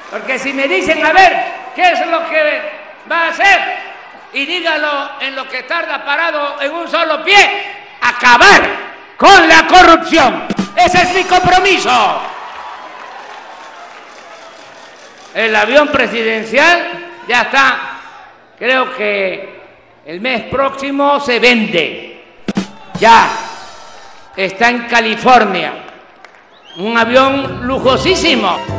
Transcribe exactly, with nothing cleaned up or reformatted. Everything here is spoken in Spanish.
Porque si me dicen, a ver, ¿qué es lo que va a hacer? Y dígalo en lo que tarda parado en un solo pie, acabar con la corrupción. Ese es mi compromiso. El avión presidencial ya está, creo que el mes próximo se vende. Ya está en California. Un avión lujosísimo.